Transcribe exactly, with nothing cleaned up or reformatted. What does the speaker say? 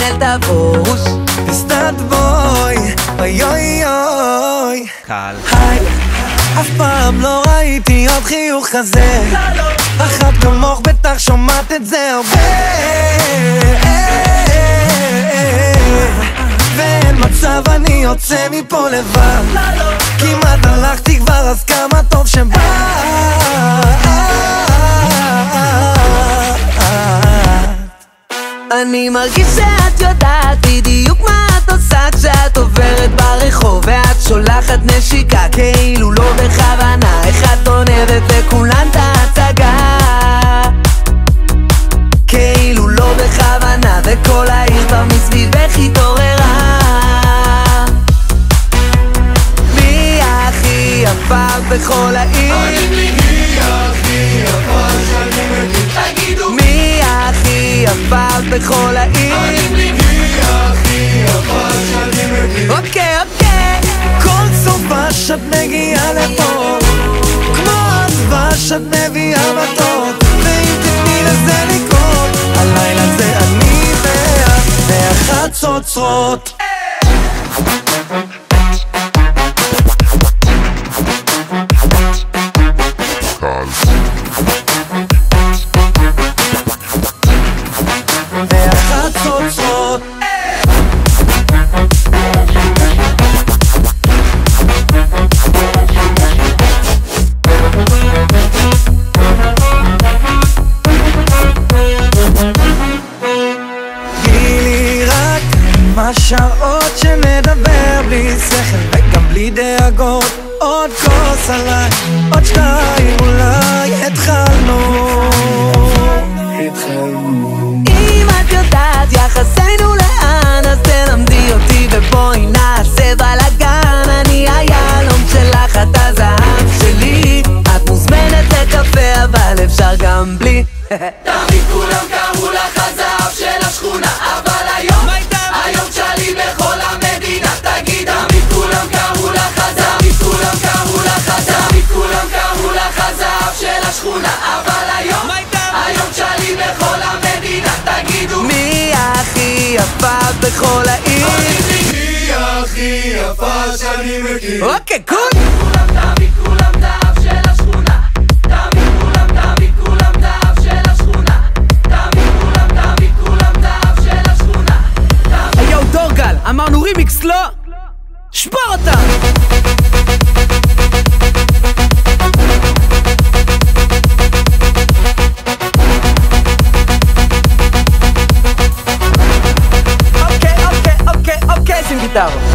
אל תבוש, תסתדבוי, אוי אוי אוי. קל. היי, אף פעם לא ראיתי עוד חיוך כזה. אחת כמוך בטח שומעת את זה הרבה. ואין מצב אני יוצא מפה לבד. כמעט הלכתי כבר אז כמה טוב שבא. אני מרגיש שאת יודעת בדיוק מה את עושה כשאת עוברת ברחוב ואת שולחת נשיקה כאילו לא בכוונה. איך את עונבת לכולן את ההצגה כאילו לא בכוונה, וכל העיר כבר מסביבך התעוררה. מי הכי יפה בכל העיר? אני מי הכי יפה שאני מכיר? תגידו מי הכי יפה בכל העיר? אני מי הכי יפה שאני מכיר? אוקיי, אוקיי. כל סופה שאת מגיעה לפה כמו הדבש שאת מביאה מתוק, ואם תתני לזה לקרות הלילה זה אני ואת והחצוצרות. והחצוצרות גילי רק כמה שעות שנדבר בלי שכל וגם בלי דאגות. עוד כוס עליי, עוד שתיים אולי התחלנו. אם את יודעת יחסינו לאן אז תלמדי אותי ובואי נעשה בלגן. אני היהלום שלך, את הזהב שלי. את מוזמנת לקפה אבל אפשר גם בלי. תמיד כולם קראו לך הזהב של השכונה, אבל היום, היום שלי בכל המדינה. תגיד תמיד כולם קראו לך הזהב, תמיד כולם קראו לך הזהב, תמיד כולם קראו לך הזהב של השכונה, אבל היום, היום שלי בכל המדינה. תגידו מי הכי יפה בכל העיר? מי הכי יפה שאני מכיר? אוקיי, קול. כולם תמיד כולם זהב של השכונה, תמיד כולם תמיד כולם זהב של השכונה, תמיד כולם תמיד כולם זהב של השכונה. היו דורגל, אמרנו רימיקס לא? שבור אותם! אוקיי, אוקיי, אוקיי, אוקיי, שים גיטרה.